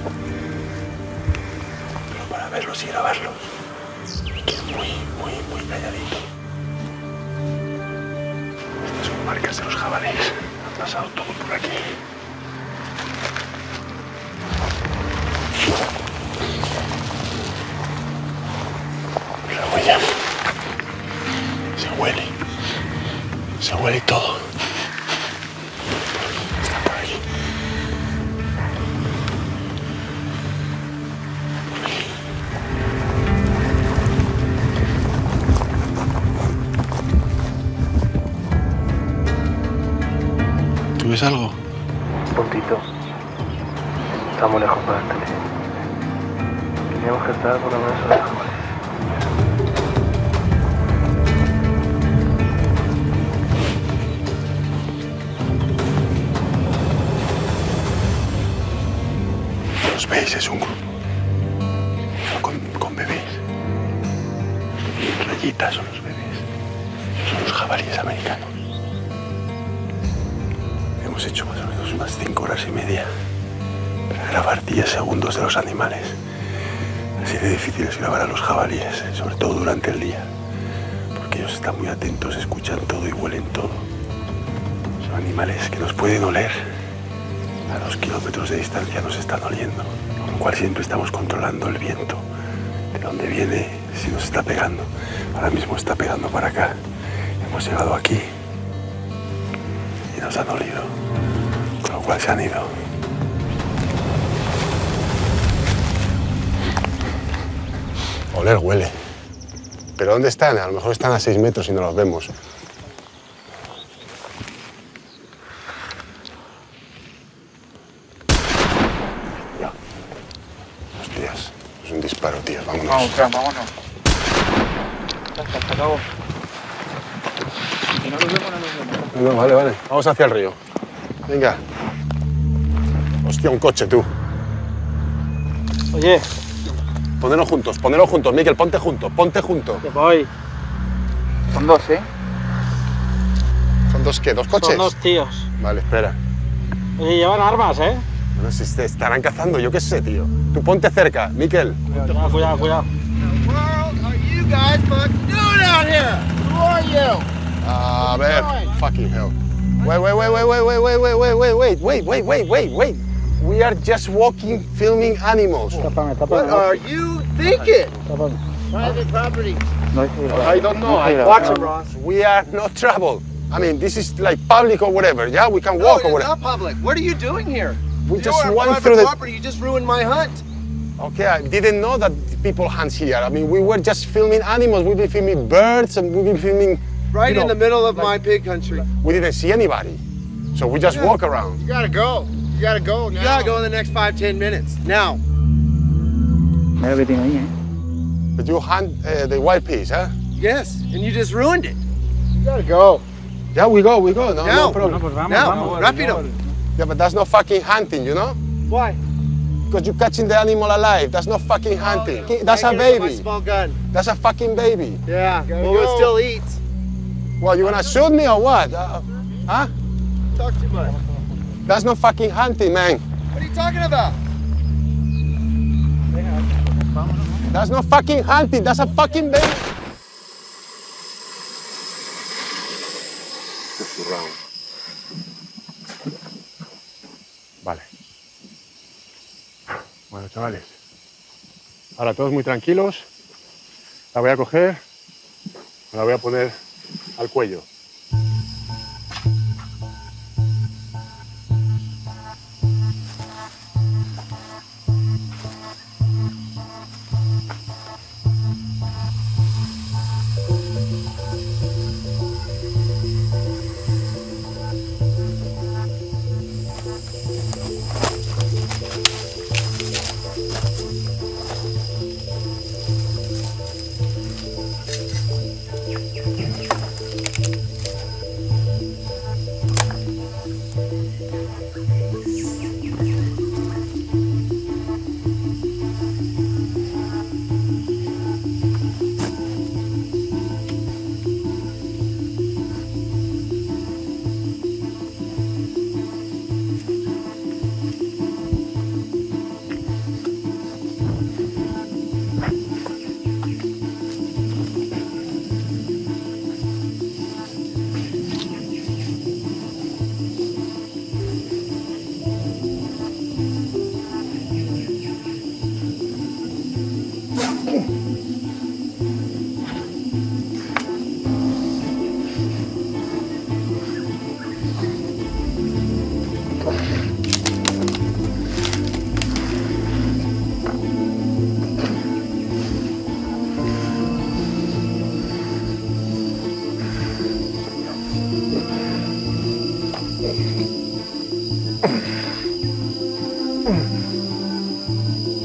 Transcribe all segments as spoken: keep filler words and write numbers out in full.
Pero para verlos y grabarlos, hay que ir muy, muy, muy calladito. Estas son marcas de los jabalíes. Han pasado todo por aquí. La huella. Se huele. Se huele todo. Está por aquí. ¿Tú ves algo? Un puntito. Estamos lejos para el tele. Teníamos que estar por lo menos a los jabalíes. Los veis, es un grupo. Con, con bebés. Rayitas son los bebés. Son los jabalíes americanos. Hemos hecho más o menos unas cinco horas y media para grabar diez segundos de los animales. Así de difícil es grabar a los jabalíes, sobre todo durante el día, porque ellos están muy atentos, escuchan todo y huelen todo. Son animales que nos pueden oler. A dos kilómetros de distancia nos están oliendo, con lo cual siempre estamos controlando el viento, de dónde viene, si nos está pegando. Ahora mismo está pegando para acá. Hemos llegado aquí y nos han olido, con lo cual se han ido. Oler huele. ¿Pero dónde están? A lo mejor están a seis metros y no los vemos. Ya. Hostias, es un disparo, tío. Vámonos. Vamos, Fran, vámonos. Ya está, se acabó. Si no nos vemos, no nos vemos. No, vale, vale. Vamos hacia el río. Venga. Hostia, un coche, tú. Oye. Poneros juntos, poneros juntos. Miquel, ponte junto, ponte junto. Que voy. Son dos, ¿eh? ¿Son dos qué? ¿Dos coches? Son dos tíos. Vale, espera. Oye, llevan armas, ¿eh? Bueno, si te estarán cazando, yo qué sé, tío. Tú ponte cerca, Miquel. Cuidado, cuidado, cuidado. A ver, fucking hell. Wait, wait, wait, wait, wait, wait, wait, wait, wait, wait, wait, wait, wait, wait, wait. We are just walking, filming animals. Tápame, tápame. What are you thinking? Tápame. Private property. No hay que I don't know. I No, watch it, Ross. We are not trouble. I mean, this is like public or whatever, yeah? We can No, walk or it's whatever. not public. What are you doing here? We You just are went private through the... property. You just ruined my hunt. Okay, I didn't know that people hunt here. I mean, we were just filming animals. We've been filming birds and we've been filming... Right you in know, the middle of like, my pig country. We didn't see anybody. So we just Yeah. walk around. You gotta go. You gotta go now. You gotta go in the next five, ten minutes. Now. Mira que tiene ahí, ¿eh? But you hunt uh, the wild peas, huh? Yes, and you just ruined it. You gotta go. Yeah, we go, we go. No, Now. no problem. No, pues vamos, Now, vamos. rápido. Yeah, but that's not fucking hunting, you know? Why? Because you're catching the animal alive. That's not fucking hunting. That's I a get it with my baby. small gun. That's a fucking baby. Yeah. Gotta Well, it go. still eats. Well, you gonna shoot me or what? Uh, huh? Talk too much. That's not fucking hunting, man. What are you talking about? That's not fucking hunting. That's a fucking baby. Vale. Bueno, chavales. Ahora todos muy tranquilos. La voy a coger. Me la voy a poner al cuello.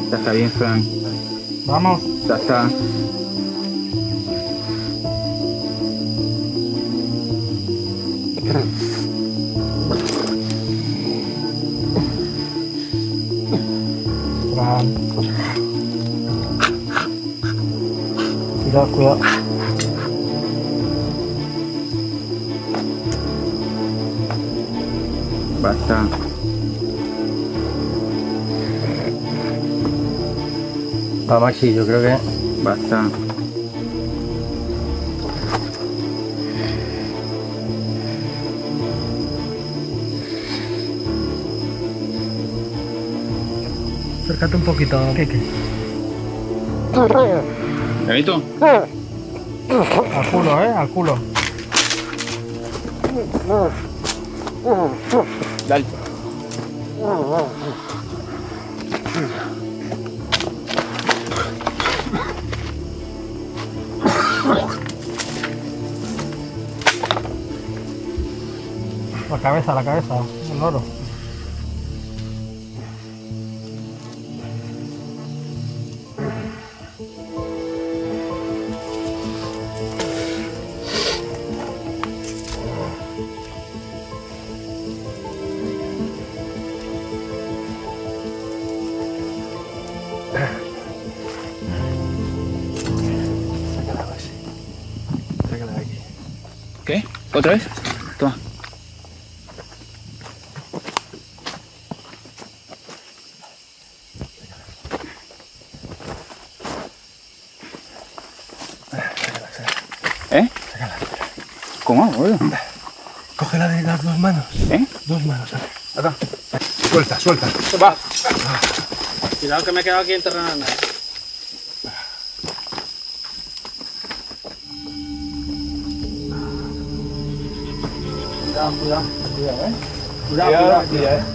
Ya está bien, Frank. Vamos. Ya está. Fran. Cuidado, cuidado. Basta. Va, Maxi, yo creo que... Basta. Acércate un poquito, Kike. ¿Benito? Al culo, eh, al culo. Dale. La cabeza, la cabeza, el loro. Sácala, Maxi. Sácala de aquí. ¿Qué? ¿Otra vez? Toma. ¿Eh? Sácala. ¿Cómo, boludo? Cógela de las dos manos. ¿Eh? Dos manos, ¿sabes? Acá. Suelta, suelta. Va. Cuidado que me he quedado aquí en terreno. Cuidado, cuidado, cuidado, eh. Cuidado, cuidado, cuidado, eh.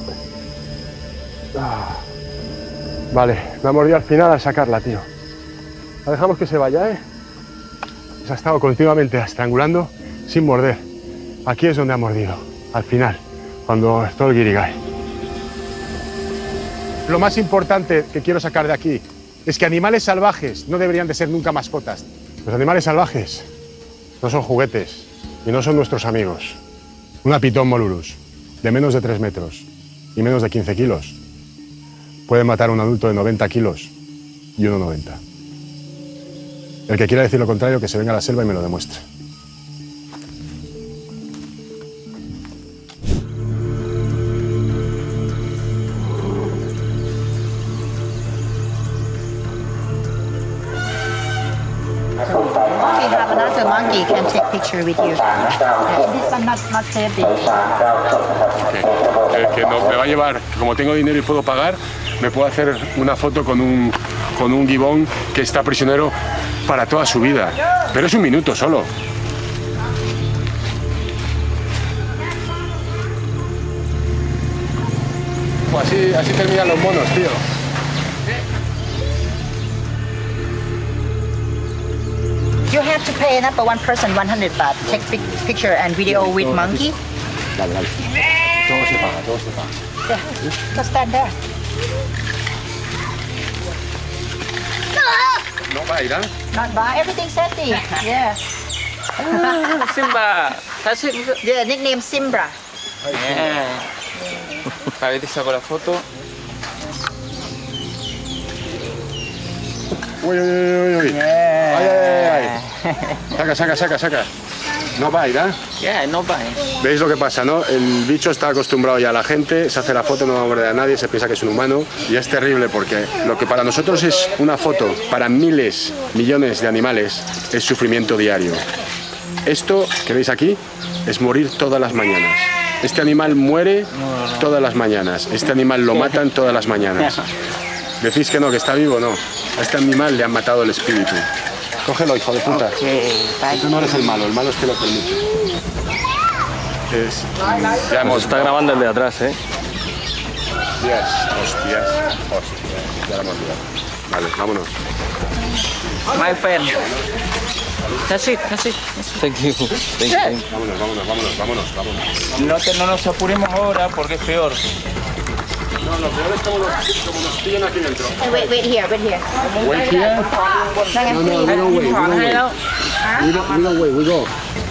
Ah. Vale, me ha mordido al final al sacarla, tío. La dejamos que se vaya, ¿eh? Se ha estado continuamente estrangulando sin morder. Aquí es donde ha mordido, al final, cuando todo el guirigay. Lo más importante que quiero sacar de aquí es que animales salvajes no deberían de ser nunca mascotas. Los animales salvajes no son juguetes y no son nuestros amigos. Una pitón molurus de menos de tres metros y menos de quince kilos puede matar a un adulto de noventa kilos y uno noventa. El que quiera decir lo contrario, que se venga a la selva y me lo demuestre. We have another monkey can take picture with you. Yeah, this one not not safety. Okay. Que, que no, me va a llevar, como tengo dinero y puedo pagar, me puedo hacer una foto con un, con un gibón que está prisionero para toda su vida. Pero es un minuto solo. Pues así, así terminan los monos, tío. You have to pay enough for one person one hundred baht. Take pic picture and video with monkey. Dale, dale. Todo se paga, todo se paga. Yeah, just stand there. No va a ir, ¿eh? Not buy everything safety. Yeah. Simba. Yeah, nickname Simbra. A ver, te saco la foto. Uy, uy, uy, uy. Ay, ay, ay, ay. Saca, saca, saca, saca. No va a ir, ¿eh? Yeah, no va. ¿Veis lo que pasa, no? El bicho está acostumbrado ya a la gente, se hace la foto, no va a morder a nadie, se piensa que es un humano y es terrible porque lo que para nosotros es una foto, para miles, millones de animales, es sufrimiento diario. Esto que veis aquí es morir todas las mañanas. Este animal muere todas las mañanas. Este animal lo matan todas las mañanas. Decís que no, que está vivo, no. A este animal le han matado el espíritu. Cógelo, hijo de puta. Okay, Tú no eres el malo, el malo es que lo permite. Es, ya hemos... Está grabando el de atrás, ¿eh? Hostias, hostias, hostias. Ya lo hemos liado. Vale, vámonos. My friend. That's it, that's it. Thank you. Thank you. Vámonos, vámonos, vámonos, vámonos, vámonos. No, te, no nos apuremos ahora porque es peor. No, lo peor es como nos, como nos pillan aquí dentro. Hey, wait, wait here, wait here. Wait here? Megan, No, no, we please. don't wait, we don't wait. ถอนให้แล้ว We don't, we don't wait, we go.